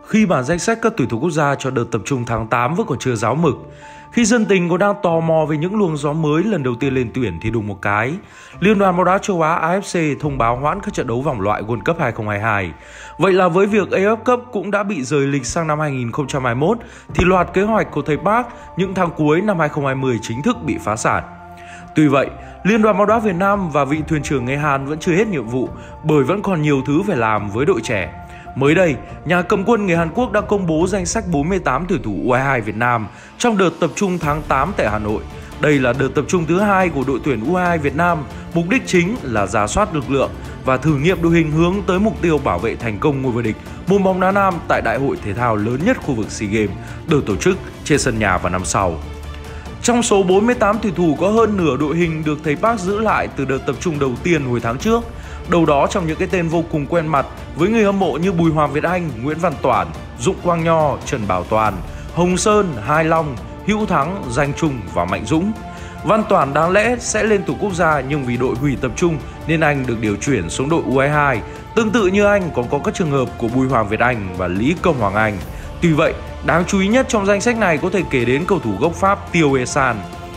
Khi bản danh sách các tuyển thủ quốc gia cho đợt tập trung tháng 8 vẫn còn chưa ráo mực, khi dân tình còn đang tò mò về những luồng gió mới lần đầu tiên lên tuyển thì đùng một cái, Liên đoàn bóng đá châu Á AFC thông báo hoãn các trận đấu vòng loại World Cup 2022. Vậy là với việc AFF Cup cũng đã bị rời lịch sang năm 2021 thì loạt kế hoạch của thầy Park những tháng cuối năm 2020 chính thức bị phá sản. Tuy vậy, Liên đoàn bóng đá Việt Nam và vị thuyền trưởng người Hàn vẫn chưa hết nhiệm vụ bởi vẫn còn nhiều thứ phải làm với đội trẻ. Mới đây, nhà cầm quân người Hàn Quốc đã công bố danh sách 48 tuyển thủ U22 Việt Nam trong đợt tập trung tháng 8 tại Hà Nội. Đây là đợt tập trung thứ hai của đội tuyển U22 Việt Nam, mục đích chính là rà soát lực lượng và thử nghiệm đội hình hướng tới mục tiêu bảo vệ thành công ngôi vô địch môn bóng đá nam tại đại hội thể thao lớn nhất khu vực SEA Games được tổ chức trên sân nhà vào năm sau. Trong số 48 tuyển thủ có hơn nửa đội hình được thầy Park giữ lại từ đợt tập trung đầu tiên hồi tháng trước. Đầu đó trong những cái tên vô cùng quen mặt với người hâm mộ như Bùi Hoàng Việt Anh, Nguyễn Văn Toản, Dụng Quang Nho, Trần Bảo Toàn, Hồng Sơn, Hai Long, Hữu Thắng, Danh Trung và Mạnh Dũng. Văn Toản đáng lẽ sẽ lên tuyển quốc gia nhưng vì đội hủy tập trung nên anh được điều chuyển xuống đội U22. Tương tự như anh còn có các trường hợp của Bùi Hoàng Việt Anh và Lý Công Hoàng Anh. Tuy vậy, đáng chú ý nhất trong danh sách này có thể kể đến cầu thủ gốc Pháp Tiêu Esan.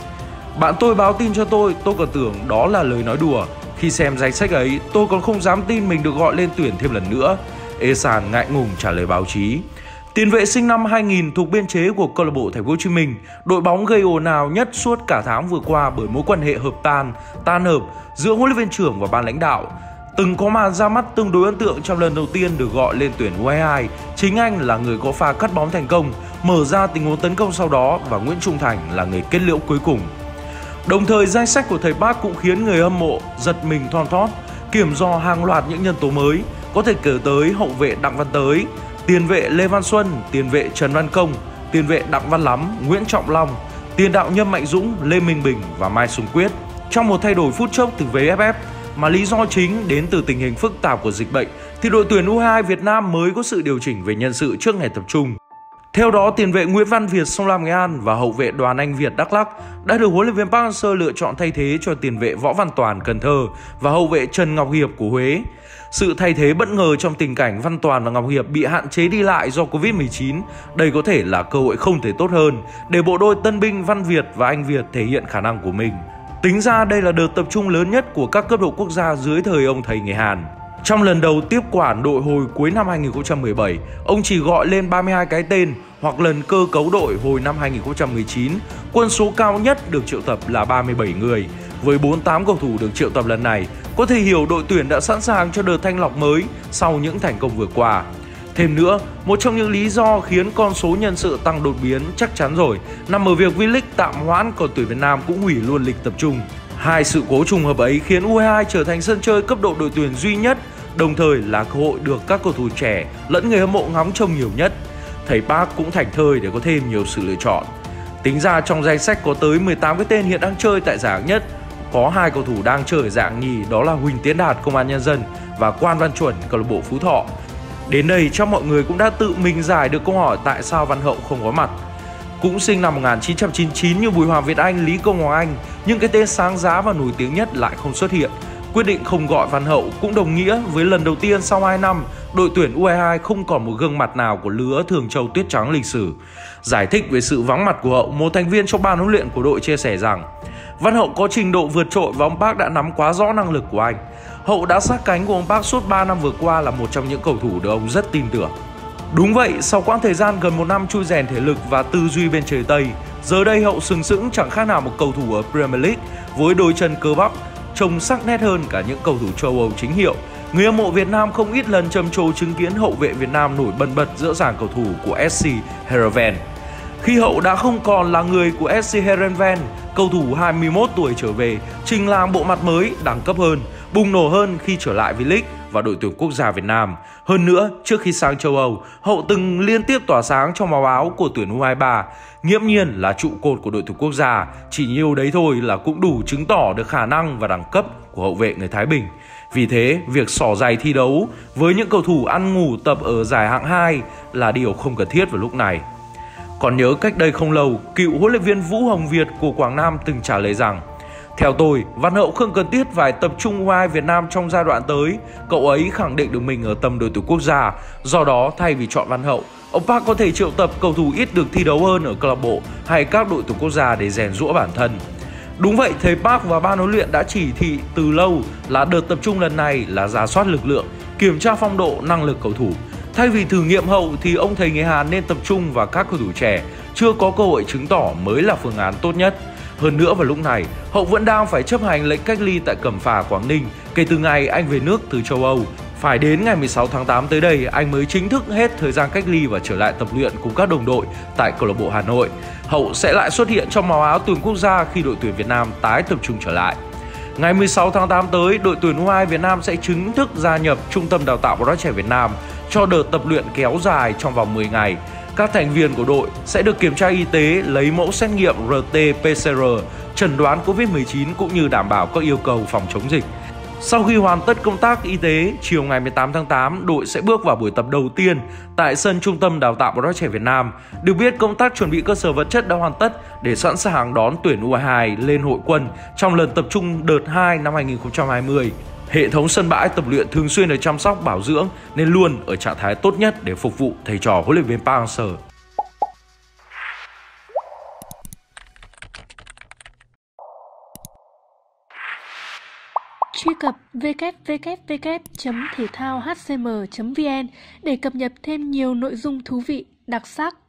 Bạn tôi báo tin cho tôi còn tưởng đó là lời nói đùa. Khi xem danh sách ấy, tôi còn không dám tin mình được gọi lên tuyển thêm lần nữa. Esan ngại ngùng trả lời báo chí. Tiền vệ sinh năm 2000 thuộc biên chế của câu lạc bộ Thành phố Hồ Chí Minh, đội bóng gây ồn ào nhất suốt cả tháng vừa qua bởi mối quan hệ hợp tan hợp giữa huấn luyện viên trưởng và ban lãnh đạo. Từng có màn ra mắt tương đối ấn tượng trong lần đầu tiên được gọi lên tuyển U22, chính anh là người có pha cắt bóng thành công, mở ra tình huống tấn công sau đó và Nguyễn Trung Thành là người kết liễu cuối cùng. Đồng thời danh sách của thầy Park cũng khiến người hâm mộ giật mình thon thót, kiểm do hàng loạt những nhân tố mới, có thể kể tới hậu vệ Đặng Văn Tới, tiền vệ Lê Văn Xuân, tiền vệ Trần Văn Công, tiền vệ Đặng Văn Lắm, Nguyễn Trọng Long, tiền đạo Nhâm Mạnh Dũng, Lê Minh Bình và Mai Xuân Quyết. Trong một thay đổi phút chốc từ VFF mà lý do chính đến từ tình hình phức tạp của dịch bệnh thì đội tuyển U22 Việt Nam mới có sự điều chỉnh về nhân sự trước ngày tập trung. Theo đó, tiền vệ Nguyễn Văn Việt Sông Lam Nghệ An và hậu vệ Đoàn Anh Việt Đắk Lắk đã được huấn luyện viên Park Hang-seo lựa chọn thay thế cho tiền vệ Võ Văn Toàn Cần Thơ và hậu vệ Trần Ngọc Hiệp của Huế. Sự thay thế bất ngờ trong tình cảnh Văn Toàn và Ngọc Hiệp bị hạn chế đi lại do Covid-19, đây có thể là cơ hội không thể tốt hơn để bộ đôi tân binh Văn Việt và Anh Việt thể hiện khả năng của mình. Tính ra đây là đợt tập trung lớn nhất của các cấp độ quốc gia dưới thời ông thầy người Hàn. Trong lần đầu tiếp quản đội hồi cuối năm 2017, ông chỉ gọi lên 32 cái tên, hoặc lần cơ cấu đội hồi năm 2019, quân số cao nhất được triệu tập là 37 người. Với 48 cầu thủ được triệu tập lần này, có thể hiểu đội tuyển đã sẵn sàng cho đợt thanh lọc mới sau những thành công vừa qua. Thêm nữa, một trong những lý do khiến con số nhân sự tăng đột biến chắc chắn rồi nằm ở việc V-League tạm hoãn, còn tuyển Việt Nam cũng hủy luôn lịch tập trung. Hai sự cố trùng hợp ấy khiến U22 trở thành sân chơi cấp độ đội tuyển duy nhất, đồng thời là cơ hội được các cầu thủ trẻ lẫn người hâm mộ ngóng trông nhiều nhất. Thầy Park cũng thảnh thơi để có thêm nhiều sự lựa chọn. Tính ra trong danh sách có tới 18 cái tên hiện đang chơi tại giải hạng nhất. Có 2 cầu thủ đang chơi ở dạng nhì, đó là Huỳnh Tiến Đạt Công an Nhân dân và Quan Văn Chuẩn câu lạc bộ Phú Thọ. Đến đây chắc mọi người cũng đã tự mình giải được câu hỏi tại sao Văn Hậu không có mặt. Cũng sinh năm 1999 như Bùi Hoàng Việt Anh, Lý Công Hoàng Anh, nhưng cái tên sáng giá và nổi tiếng nhất lại không xuất hiện. Quyết định không gọi Văn Hậu cũng đồng nghĩa với lần đầu tiên sau 2 năm, đội tuyển U22 không còn một gương mặt nào của lứa Thường Châu Tuyết Trắng lịch sử. Giải thích về sự vắng mặt của Hậu, một thành viên trong ban huấn luyện của đội chia sẻ rằng Văn Hậu có trình độ vượt trội và ông Park đã nắm quá rõ năng lực của anh. Hậu đã sát cánh của ông Park suốt 3 năm vừa qua là một trong những cầu thủ được ông rất tin tưởng. Đúng vậy, sau quãng thời gian gần 1 năm chui rèn thể lực và tư duy bên trời Tây, giờ đây Hậu sừng sững chẳng khác nào một cầu thủ ở Premier League với đôi chân cơ bắp, trông sắc nét hơn cả những cầu thủ châu Âu chính hiệu. Người hâm mộ Việt Nam không ít lần trầm trồ chứng kiến hậu vệ Việt Nam nổi bật giữa dàn cầu thủ của SC Heerenveen. Khi Hậu đã không còn là người của SC Heerenveen, cầu thủ 21 tuổi trở về, trình làng bộ mặt mới, đẳng cấp hơn, bùng nổ hơn khi trở lại V-League và đội tuyển quốc gia Việt Nam. Hơn nữa, trước khi sang châu Âu, Hậu từng liên tiếp tỏa sáng trong màu áo của tuyển U23, nghiễm nhiên là trụ cột của đội tuyển quốc gia. Chỉ nhiều đấy thôi là cũng đủ chứng tỏ được khả năng và đẳng cấp của hậu vệ người Thái Bình. Vì thế, việc xỏ giày thi đấu với những cầu thủ ăn ngủ tập ở giải hạng 2 là điều không cần thiết vào lúc này. Còn nhớ cách đây không lâu, cựu huấn luyện viên Vũ Hồng Việt của Quảng Nam từng trả lời rằng: theo tôi, Văn Hậu không cần thiết phải tập trung U22 Việt Nam trong giai đoạn tới, cậu ấy khẳng định được mình ở tầm đội tuyển quốc gia. Do đó, thay vì chọn Văn Hậu, Ông Park có thể triệu tập cầu thủ ít được thi đấu hơn ở câu lạc bộ hay các đội tuyển quốc gia để rèn giũa bản thân. Đúng vậy, thầy Park và ban huấn luyện đã chỉ thị từ lâu là đợt tập trung lần này là rà soát lực lượng, kiểm tra phong độ, năng lực cầu thủ. Thay vì thử nghiệm hậu thì ông thầy người Hàn nên tập trung vào các cầu thủ trẻ chưa có cơ hội chứng tỏ mới là phương án tốt nhất. Hơn nữa vào lúc này, Hậu vẫn đang phải chấp hành lệnh cách ly tại Cẩm Phả, Quảng Ninh kể từ ngày anh về nước từ châu Âu. Phải đến ngày 16 tháng 8 tới đây, anh mới chính thức hết thời gian cách ly và trở lại tập luyện cùng các đồng đội tại câu lạc bộ Hà Nội. Hậu sẽ lại xuất hiện trong màu áo tuyển quốc gia khi đội tuyển Việt Nam tái tập trung trở lại. Ngày 16 tháng 8 tới, đội tuyển U23 Việt Nam sẽ chính thức gia nhập Trung tâm Đào tạo bóng đá trẻ Việt Nam cho đợt tập luyện kéo dài trong vòng 10 ngày. Các thành viên của đội sẽ được kiểm tra y tế, lấy mẫu xét nghiệm RT-PCR, chẩn đoán Covid-19 cũng như đảm bảo các yêu cầu phòng chống dịch. Sau khi hoàn tất công tác y tế, chiều ngày 18 tháng 8, đội sẽ bước vào buổi tập đầu tiên tại sân Trung tâm Đào tạo bóng đá trẻ Việt Nam. Được biết, công tác chuẩn bị cơ sở vật chất đã hoàn tất để sẵn sàng đón tuyển U22 lên hội quân trong lần tập trung đợt 2 năm 2020. Hệ thống sân bãi tập luyện thường xuyên được chăm sóc bảo dưỡng nên luôn ở trạng thái tốt nhất để phục vụ thầy trò huấn luyện viên Park Hang-seo. Truy cập www.thetoahcm.vn để cập nhật thêm nhiều nội dung thú vị, đặc sắc